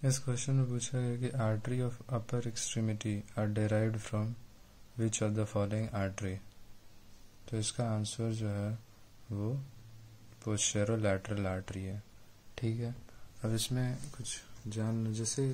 इस क्वेश्चन में पूछा गया कि artery of upper extremity are derived from which of the following artery. तो इसका आंसर जो है वो पोस्टेरोलैटरल आर्टरी है। ठीक है, अब इसमें कुछ जान, जैसे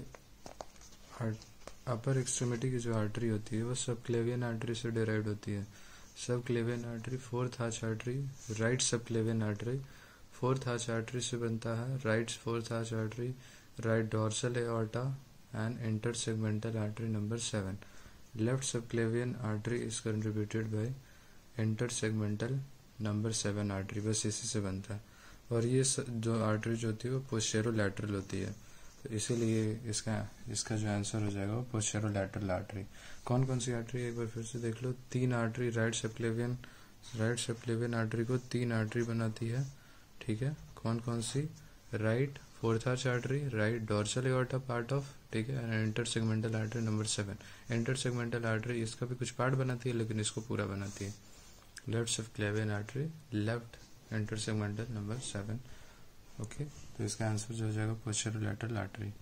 अपर एक्सट्रीमिटी की जो आर्टरी होती है वो सबक्लेवियन आर्टरी से डिराइव्ड होती है। Subclavian artery fourth arch artery, right subclavian artery fourth arch artery से बनता है। Right fourth arch artery, right dorsal aorta and intersegmental artery number 7। Left subclavian artery is contributed by intersegmental number 7 artery, बस इसी से बनता है। और ये जो आर्टरी जो होती है वो पोस्टेरोलैटरल होती है, तो इसीलिए इसका जो आंसर हो जाएगा वो पोस्टेरोलैटरल आर्टरी। कौन कौन सी आर्टरी एक बार फिर से देख लो। 3 आर्टरी, राइट सबक्लेवियन आर्टरी को 3 आर्टरी बनाती है। ठीक है, कौन कौन सी? Right fourth arch artery, right dorsal aorta part of, ठीक है, and intersegmental artery number 7। Intersegmental artery इसका भी कुछ पार्ट बनाती है लेकिन इसको पूरा बनाती है। Left subclavian artery, left intersegmental number 7। Okay, तो इसका आंसर जो हो जाएगा पोस्टेरोलैटरल आर्टरी।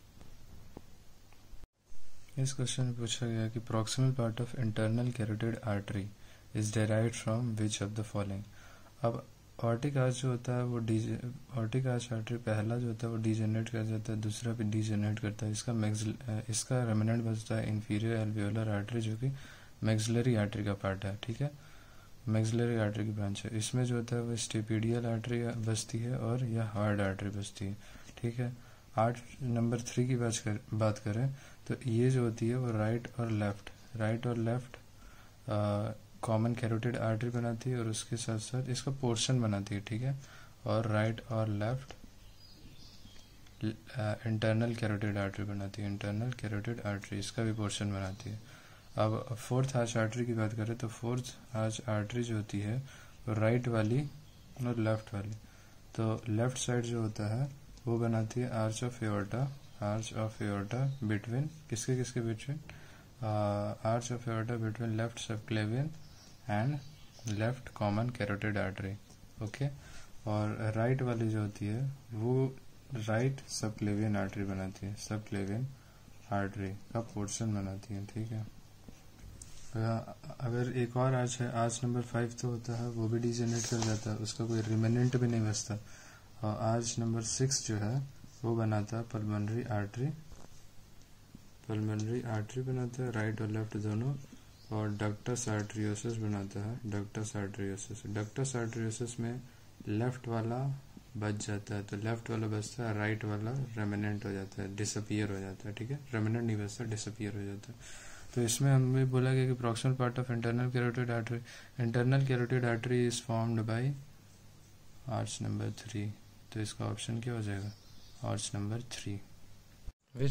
इस क्वेश्चन में पूछा गया कि proximal part of internal carotid artery is derived from which of the following. अब ऑर्टिक आर्च जो होता है वो ऑर्टिक आर्च आर्टरी पहला जो होता है वो डीजेनरेट कर जाता है, दूसरा भी डीजेनरेट करता है। इसका रेमिनेंट बचता है इंफीरियर एल्वियोलर आर्टरी जो कि मैक्सिलरी आर्टरी का पार्ट है। ठीक है, मैक्सिलरी आर्टरी की ब्रांच है। इसमें जो होता है वो स्टेपिडियल आर्टरी बचती है और यह हार्ड आर्टरी बचती है। ठीक है, नंबर 3 की बात करें तो ये जो होती है वो राइट और लेफ्ट कॉमन कैरोटिड आर्टरी बनाती है और उसके साथ साथ इसका पोर्शन बनाती है। ठीक है, और राइट और लेफ्ट इंटरनल कैरोटिड आर्टरी बनाती है। इंटरनल कैरोटिड आर्टरी इसका भी पोर्शन बनाती है। अब फोर्थ आर्च आर्टरी की बात करें तो फोर्थ आर्च आर्टरी जो होती है वो राइट वाली और लेफ्ट वाली, तो लेफ्ट साइड जो होता है वो बनाती है आर्च ऑफ एओर्टा बिटवीन किसके between arch of aorta between left subclavian and left common carotid artery. Okay, और राइट वाली जो होती है वो राइट सबक्लेवियन आर्टरी बनाती है, सबक्लेवियन आर्टरी का पोर्शन बनाती है। ठीक है, अगर एक और आर्च है, आर्च नंबर 5 तो होता है वो भी डीजेनरेट कर जाता है, उसका कोई रिमेनेंट भी नहीं बचता। और आर्च नंबर 6 जो है वो बनाता है पल्मोनरी आर्टरी बनाता है, राइट और लेफ्ट दोनों। और डक्टस आर्टरियोसिस बनाता है, डक्टस आर्टरियोसिस में लेफ्ट वाला बच जाता है, तो लेफ्ट वाला बचता है, राइट वाला रेमिनेंट हो जाता है, डिसअपियर हो जाता है। ठीक है, रेमिनेंट नहीं बचता, डिसअपियर हो जाता है। तो इसमें हमें बोला गया कि proximal part of internal carotid artery is formed by arch number 3, तो इसका ऑप्शन क्या हो जाएगा? Arch number 3। Which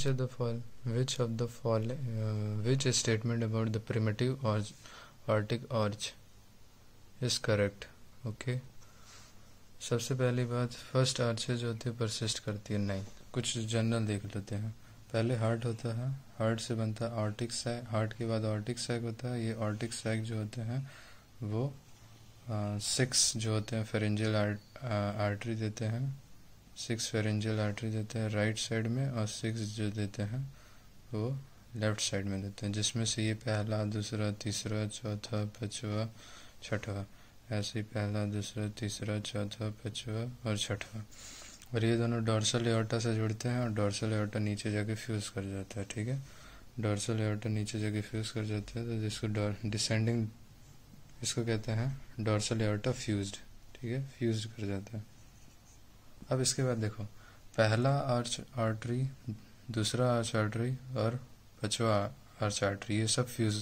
statement about the primitive aortic arch is correct? Okay, सबसे पहली बात, फर्स्ट आर्चेज जो होती है परसिस्ट करती है नहीं। कुछ जनरल देख लेते हैं। पहले हार्ट होता है, हार्ट से बनता है ऑर्टिक सैक, हार्ट के बाद ऑर्टिक सैक होता है। ये ऑर्टिक सैक जो होते हैं वो 6 जो होते हैं फेरेंजियल आर्टरी देते हैं, 6 फेरेंजियल आर्टरी देते हैं राइट साइड में, और 6 जो देते हैं वो लेफ्ट साइड में देते हैं, जिसमें से ये पहला, दूसरा, तीसरा, चौथा, पांचवा, छठवा, ऐसे ही पहला, दूसरा, तीसरा, चौथा, पांचवा और छठवा। और ये दोनों डोर्सल एओर्टा से जुड़ते हैं और डोर्सल एओर्टा नीचे जाके फ्यूज कर जाता है। ठीक है, डोर्सल एओर्टा नीचे जाके फ्यूज कर जाता है, तो जिसको डिसेंडिंग इसको कहते हैं डोर्सल एओर्टा फ्यूज्ड। ठीक है, फ्यूज्ड कर जाता है। अब इसके बाद देखो, पहला आर्च आर्टरी, दूसरा आर्च आर्टरी और पांचवा आर्च आर्टरी, ये सब फ्यूज,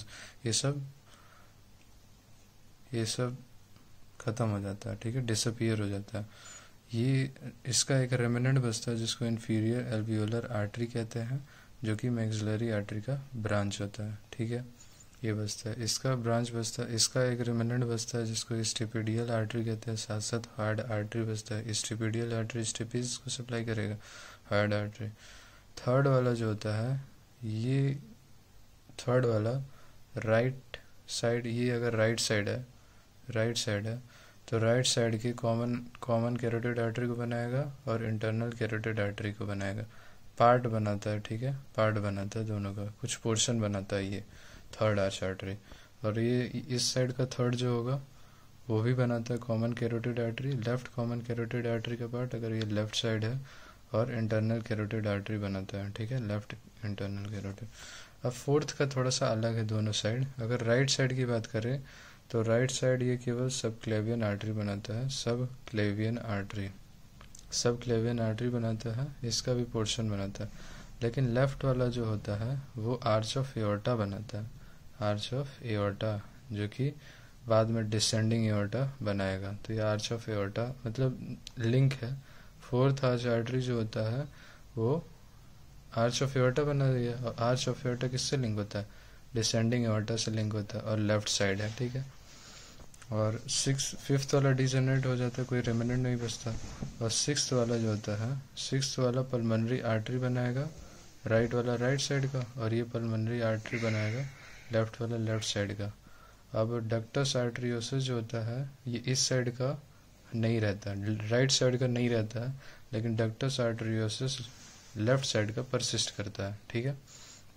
ये सब खत्म हो जाता है। ठीक है, डिसअपियर हो जाता है। ये इसका एक रेमिनेंट बचता है जिसको इंफीरियर एल्वियोलर आर्टरी कहते हैं, जो कि मैक्सिलरी आर्टरी का ब्रांच होता है। ठीक है, ये बचता है, इसका ब्रांच बचता है। इसका एक रेमिनेंट बचता है जिसको स्टेपिडियल आर्टरी कहते हैं, साथ साथ हार्ड आर्टरी बचता है। स्टेपिडियल आर्टरी स्टेपीज को सप्लाई करेगा, हार्ड आर्टरी। थर्ड वाला जो होता है, ये थर्ड वाला राइट साइड, ये अगर राइट साइड है तो राइट साइड की कॉमन कैरोटिड आर्टरी को बनाएगा और इंटरनल कैरोटिड आर्टरी को बनाएगा। पार्ट बनाता है, ठीक है, पार्ट बनाता है दोनों का, कुछ पोर्शन बनाता है ये थर्ड आर्च आर्टरी। और ये इस साइड का थर्ड जो होगा वो भी बनाता है common carotid artery, left common carotid artery का पार्ट अगर ये लेफ्ट साइड है, और इंटरनल कैरोटिड आर्टरी बनाता है, ठीक है, लेफ्ट इंटरनल कैरोटिड। अब फोर्थ का थोड़ा सा अलग है दोनों साइड। अगर राइट साइड की बात करें तो राइट साइड ये केवल सब क्लेवियन आर्टरी बनाता है, सब क्लेवियन आर्टरी, सब क्लेवियन आर्टरी बनाता है, इसका भी पोर्शन बनाता है। लेकिन लेफ्ट वाला जो होता है वो आर्च ऑफ एओर्टा बनाता है, आर्च ऑफ एओर्टा, जो कि बाद में डिसेंडिंग एओर्टा बनाएगा। तो ये आर्च ऑफ एओर्टा मतलब लिंक है। फोर्थ आर्च आर्टरी जो होता है वो आर्च ऑफ एओर्टा बना दिया, और आर्च ऑफ एओर्टा किससे लिंक होता है, डिसेंडिंग एओर्टा से लिंक होता है, और लेफ्ट साइड है, ठीक है। और फिफ्थ वाला डिजेनरेट हो जाता है, कोई रेमिनेंट नहीं बचता। और सिक्स्थ वाला जो होता है, सिक्स्थ वाला पल्मोनरी आर्टरी बनाएगा राइट वाला राइट साइड का, और ये पल्मोनरी आर्टरी बनाएगा लेफ्ट वाला लेफ्ट साइड का। अब डक्टस आर्टरियोसिस जो होता है ये इस साइड का नहीं रहता, राइट साइड का नहीं रहता है, लेकिन डक्टस आर्टरियोसिस लेफ्ट साइड का परसिस्ट करता है, ठीक है।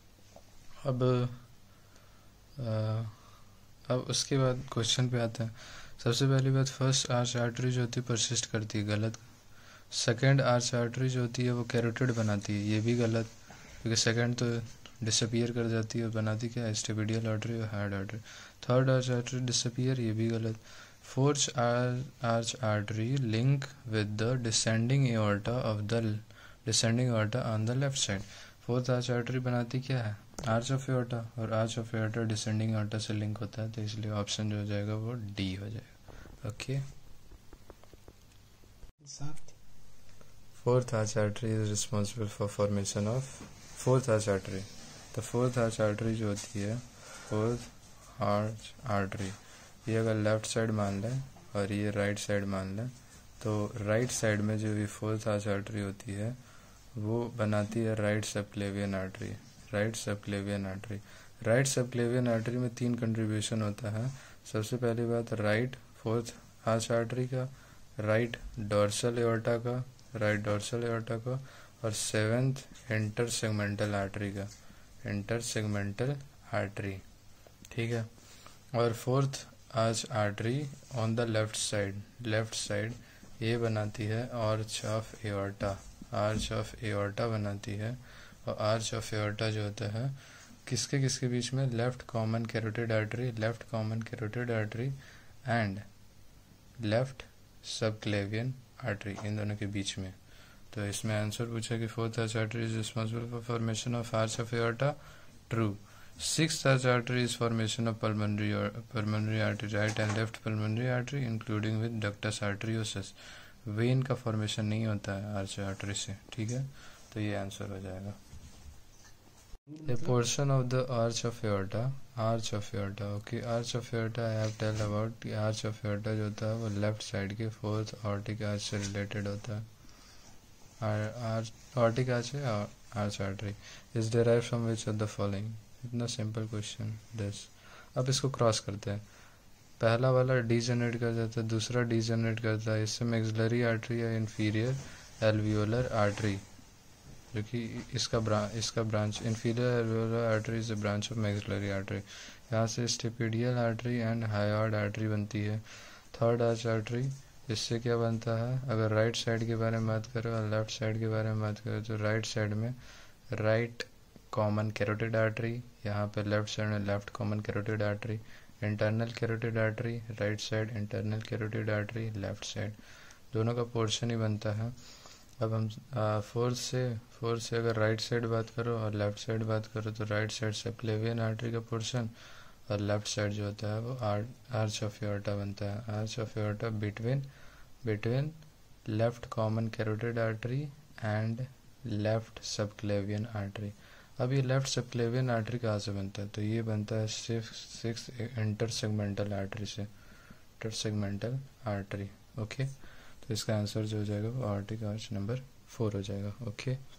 अब उसके बाद क्वेश्चन पे आते हैं। सबसे पहली बात, फर्स्ट आर्च आर्टरी जो होती है परसिस्ट करती है, गलत। सेकंड आर्च आर्टरी जो होती है वो कैरोटिड बनाती है, ये भी गलत, क्योंकि सेकंड तो डिसअपियर कर जाती है और बनाती क्या है, स्टेपिडियल आर्टरी और hyoid artery. Third arch artery disappear, ये भी गलत। Fourth arch artery link with the descending aorta of the descending aorta on the left side. Fourth arch artery बनाती क्या है, आर्च ऑफ एओर्टा, और arch of aorta descending aorta से link होता है, तो इसलिए ऑप्शन जो हो जाएगा वो डी हो जाएगा। Okay, fourth arch artery is responsible for formation of fourth arch artery. तो फोर्थ आर्च आर्टरी जो होती है, फोर्थ आर्च आर्टरी, ये अगर लेफ्ट साइड मान लें और ये राइट साइड मान लें, तो राइट साइड में जो भी फोर्थ आर्च आर्टरी होती है वो बनाती है right subclavian artery, right subclavian artery. Right subclavian artery में 3 कंट्रीब्यूशन होता है। सबसे पहली बात, राइट फोर्थ आर्च आर्टरी का, राइट डोर्सल एओर्टा का, राइट डोर्सल एओर्टा का, और सेवेंथ इंटर सेगमेंटल आर्टरी का, इंटर सेगमेंटल आर्टरी, ठीक है। और fourth arch artery on the left side, left side ये बनाती है arch of aorta, arch of aorta बनाती है। और आर्च ऑफ एओर्टा जो होता है किसके किसके बीच में, left common carotid artery, left common carotid artery and left subclavian artery, इन दोनों के बीच में। तो इसमें आंसर पूछा कि fourth arch artery is responsible for formation of arch of aorta, true. Sixth arch artery is formation of pulmonary artery, right and left pulmonary artery including with ductus arteriosus. Vein का formation नहीं होता है arch artery से, ठीक है, तो ये answer हो जाएगा। A portion of the arch of aorta, arch of aorta, okay, arch of aorta I have tell about कि arch of aorta जो होता है वो लेफ्ट साइड के फोर्थ aortic arch से रिलेटेड होता है। aortic arch है, arch artery is derived from which of the following। इतना सिंपल क्वेश्चन दिस। अब इसको क्रॉस करते हैं, पहला वाला डीजेनरेट कर जाता है, दूसरा डीजेनरेट करता है, इससे मैक्सिलरी आर्टरी या इंफीरियर एल्वियोलर आर्टरी, जो कि इसका branch inferior alveolar artery is a branch of maxillary artery. यहाँ से stapedial artery and hyoid artery बनती है। थर्ड आर्च आर्टरी, इससे क्या बनता है, अगर राइट साइड के बारे में बात करें और लेफ्ट साइड के बारे में बात करें, तो राइट साइड में राइट कॉमन कैरोटिड आर्टरी, यहाँ पे लेफ्ट साइड में left common carotid artery, internal carotid artery right side, internal carotid artery left side, दोनों का पोर्शन ही बनता है। अब हम फोर्थ से अगर राइट साइड बात करो और लेफ्ट साइड बात करो, तो राइट साइड सबक्लेवियन आर्टरी का पोर्शन, और लेफ्ट साइड जो होता है वो आर्च ऑफ एओर्टा बनता है, arch of aorta between left common carotid artery and left subclavian artery. अब ये लेफ्ट सबक्लेवियन आर्टरी कहाँ से बनता है, तो ये बनता है सिक्स इंटर सेगमेंटल आर्टरी से, इंटर सेगमेंटल आर्टरी, ओके। तो इसका आंसर जो हो जाएगा वो आर्टिक आर्च नंबर 4 हो जाएगा, ओके।